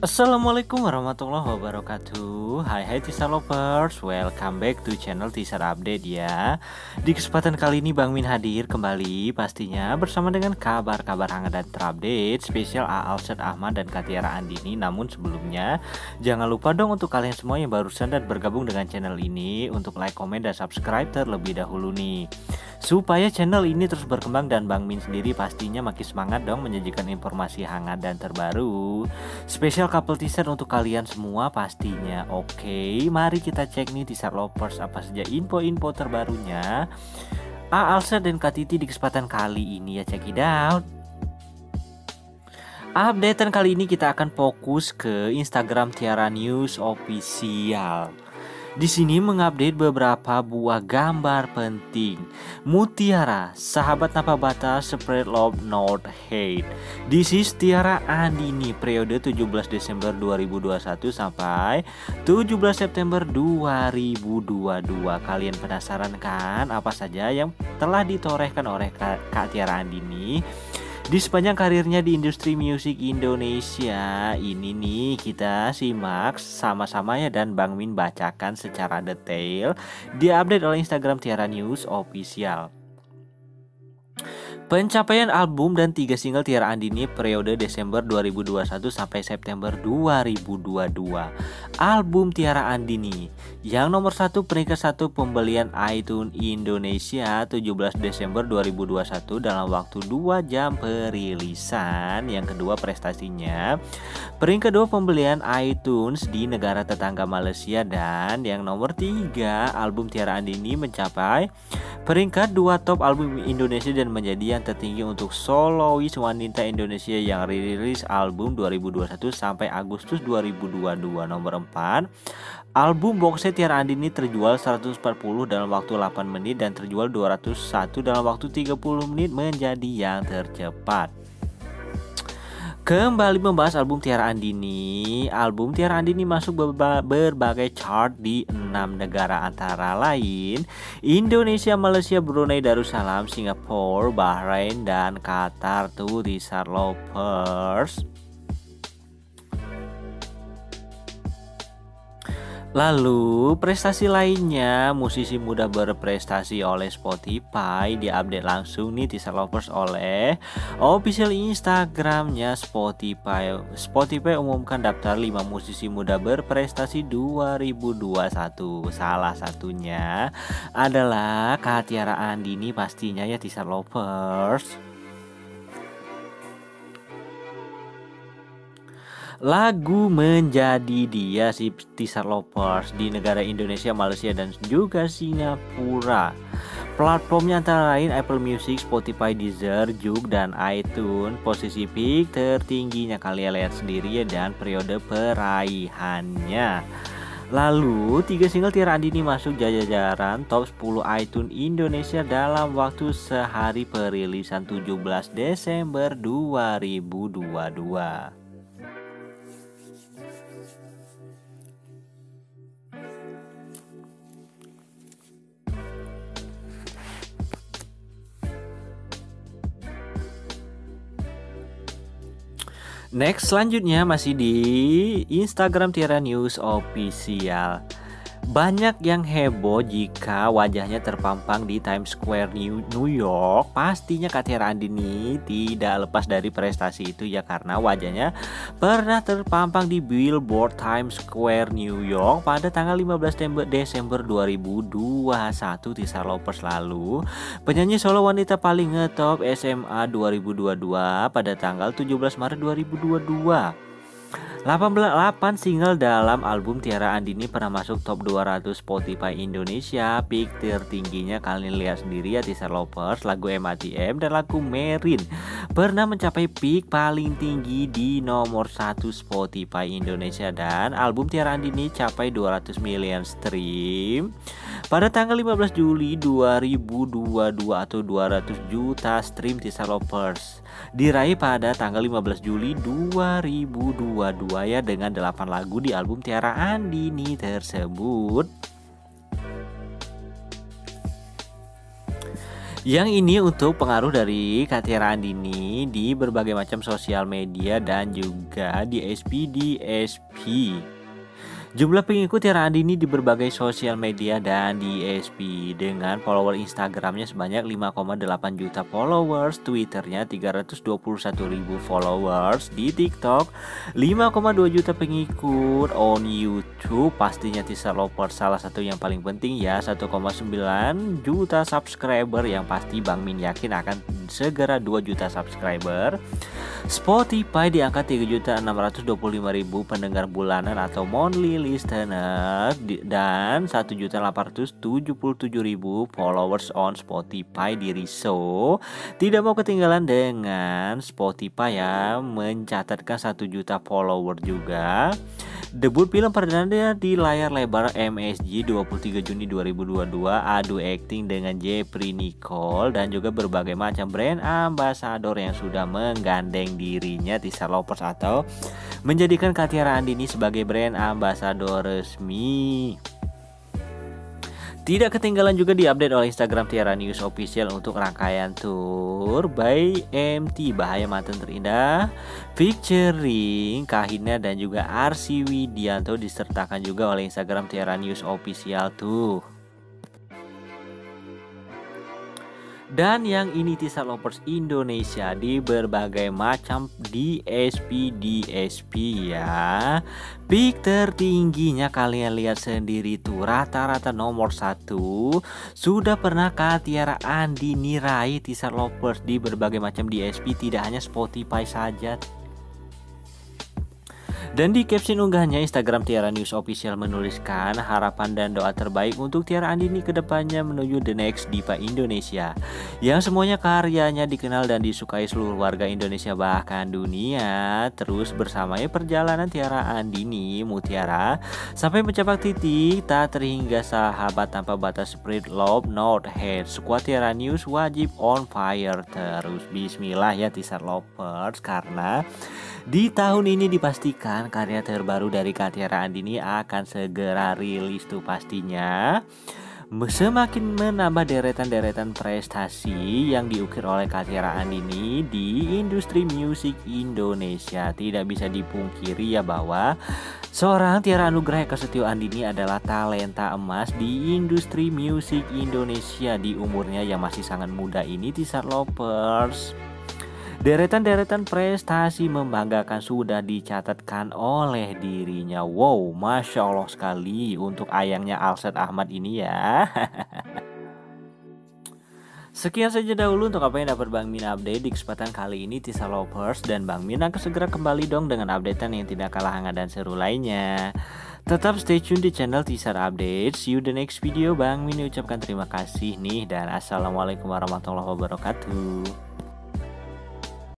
Assalamualaikum warahmatullahi wabarakatuh. Hai Teaser Lovers, welcome back to channel Teaser Update ya. Di kesempatan kali ini Bang Min hadir kembali pastinya bersama dengan kabar-kabar hangat dan terupdate spesial Aalset Ahmad dan Katiara Andini. Namun sebelumnya jangan lupa dong untuk kalian semua yang barusan dan bergabung dengan channel ini untuk like, komen, dan subscribe terlebih dahulu nih, supaya channel ini terus berkembang dan Bang Min sendiri pastinya makin semangat dong menyajikan informasi hangat dan terbaru spesial couple teaser untuk kalian semua pastinya. Oke, mari kita cek nih teaser lovers apa saja info-info terbarunya Aalset dan Kak Titi di kesempatan kali ini ya, check it out. Updatean kali ini kita akan fokus ke Instagram Tiara News Official. Di sini mengupdate beberapa buah gambar penting. Mutiara, sahabat tanpa batas, spread love not hate. This is Tiara Andini, periode 17 Desember 2021 sampai 17 September 2022. Kalian penasaran kan apa saja yang telah ditorehkan oleh Kak Tiara Andini di sepanjang karirnya di industri musik Indonesia? Ini nih kita simak sama-sama ya, dan Bang Min bacakan secara detail diupdate oleh Instagram Tiara News Official. Pencapaian album dan 3 single Tiara Andini periode Desember 2021 sampai September 2022. Album Tiara Andini yang nomor 1 peringkat 1 pembelian iTunes Indonesia 17 Desember 2021 dalam waktu 2 jam perilisan. Yang kedua prestasinya peringkat 2 pembelian iTunes di negara tetangga Malaysia. Dan yang nomor 3 album Tiara Andini mencapai peringkat 2 top album Indonesia dan menjadi yang tertinggi untuk solois wanita Indonesia yang rilis album 2021 sampai Agustus 2022. Nomor 4, album box set Tiara Andini terjual 140 dalam waktu 8 menit dan terjual 201 dalam waktu 30 menit menjadi yang tercepat. Kembali membahas album Tiara Andini. Album Tiara Andini masuk berbagai chart di 6 negara antara lain Indonesia, Malaysia, Brunei Darussalam, Singapura, Bahrain, dan Qatar tuh teaser lovers. Lalu prestasi lainnya, musisi muda berprestasi oleh Spotify diupdate langsung nih teaser lovers oleh official Instagramnya Spotify. Spotify umumkan daftar 5 musisi muda berprestasi 2021. Salah satunya adalah Kak Tiara Andini pastinya ya teaser lovers. Lagu Menjadi Dia si teaser lovers di negara Indonesia, Malaysia, dan juga Singapura. Platformnya antara lain Apple Music, Spotify, Deezer, Joox, dan iTunes. Posisi peak tertingginya kalian lihat sendiri ya, dan periode peraihannya. Lalu 3 single Tiara Andini masuk jajaran top 10 iTunes Indonesia dalam waktu sehari perilisan 17 Desember 2022. Next, selanjutnya masih di Instagram Tiara News Official. Banyak yang heboh jika wajahnya terpampang di Times Square New York. Pastinya Kak Tiara Andini tidak lepas dari prestasi itu ya, karena wajahnya pernah terpampang di Billboard Times Square New York pada tanggal 15 Desember 2021 teaser lovers. Lalu penyanyi solo wanita paling ngetop SMA 2022 pada tanggal 17 Maret 2022. 8 single dalam album Tiara Andini pernah masuk top 200 Spotify Indonesia. Peak tertingginya kalian lihat sendiri ya teaser lovers. Lagu MATM dan lagu Merin pernah mencapai peak paling tinggi di nomor 1 Spotify Indonesia. Dan album Tiara Andini capai 200 million stream pada tanggal 15 Juli 2022 atau 200 juta stream teaser lovers diraih pada tanggal 15 Juli 2022 ya, dengan 8 lagu di album Tiara Andini tersebut. Yang ini untuk pengaruh dari Katia Andini di berbagai macam sosial media dan juga di SP. Jumlah pengikut Tiara Andini di berbagai sosial media dan di SP dengan follower Instagramnya sebanyak 5,8 juta followers, Twitternya 321.000 followers, di TikTok 5,2 juta pengikut, on YouTube pastinya Tisha Lovers salah satu yang paling penting ya, 1,9 juta subscriber yang pasti Bang Min yakin akan segera 2 juta subscriber. Spotify di angka 3.625.000 pendengar bulanan atau monthly listener dan 1.877.000 followers on Spotify di Rizzo. Tidak mau ketinggalan dengan Spotify yang mencatatkan 1 juta follower juga. Debut film perdana di layar lebar MSG 23 Juni 2022, adu akting dengan Jeffrey Nicole dan juga berbagai macam brand ambassador yang sudah menggandeng dirinya Tisha Lovers atau menjadikan Katia Andini sebagai brand ambassador resmi. Tidak ketinggalan juga diupdate oleh Instagram Tiara News Official untuk rangkaian tour by MT Bahaya Mantan Terindah featuring Kahina dan juga Arsy Widianto disertakan juga oleh Instagram Tiara News Official tuh. Dan yang ini Tisha Lovers Indonesia di berbagai macam DSP ya. Peak tertingginya kalian lihat sendiri tuh, rata-rata nomor 1 sudah pernah Katia Andini raih Tisha Lovers di berbagai macam DSP, tidak hanya Spotify saja. Dan di caption unggahnya Instagram Tiara News Official menuliskan harapan dan doa terbaik untuk Tiara Andini ke depannya menuju the next diva Indonesia yang semuanya karyanya dikenal dan disukai seluruh warga Indonesia bahkan dunia. Terus bersamai perjalanan Tiara Andini Mutiara sampai mencapai titik tak terhingga, sahabat tanpa batas, spread love not hate. Squad Tiara News wajib on fire terus. Bismillah ya Tisha Lovers, karena di tahun ini dipastikan karya terbaru dari Katia Andini akan segera rilis tuh pastinya. Semakin menambah deretan-deretan prestasi yang diukir oleh Katia Andini di industri musik Indonesia. Tidak bisa dipungkiri ya bahwa seorang Tiara Anugrah Eka Setio Andini adalah talenta emas di industri musik Indonesia di umurnya yang masih sangat muda ini. Tisha Lovers, deretan-deretan prestasi membanggakan sudah dicatatkan oleh dirinya. Wow, Masya Allah sekali untuk ayangnya Alsat Ahmad ini ya. Sekian saja dahulu untuk apa yang dapat Bang Min update di kesempatan kali ini Tisha Lovers, dan Bang Min akan segera kembali dong dengan updatean yang tidak kalah hangat dan seru lainnya. Tetap stay tune di channel Tisha Update. See you the next video. Bang Min ucapkan terima kasih nih dan assalamualaikum warahmatullahi wabarakatuh.